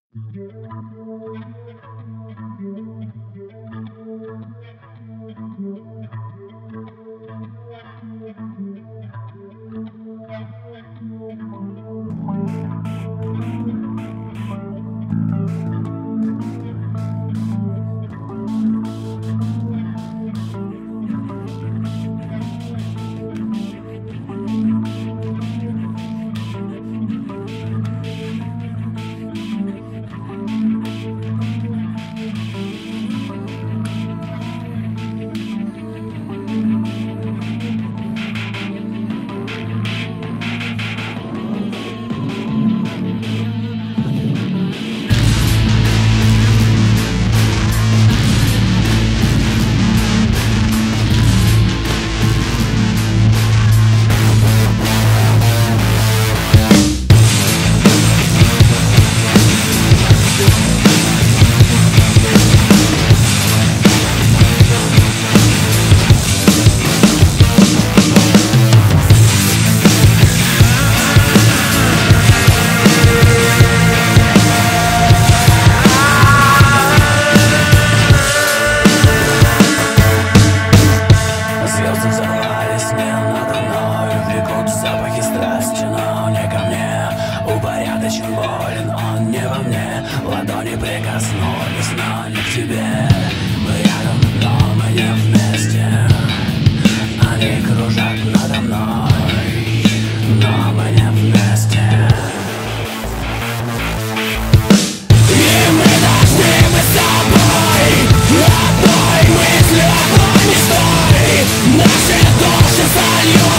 Запахи страсти, но не ко мне. Упорядочен болен, он не во мне. Ладони прикоснулись, но не к тебе. Мы рядом, но мы не вместе. Они кружат надо мной, но мы не вместе. И мы должны быть с тобой одной мыслью, одной мечтой. Наши души сольют.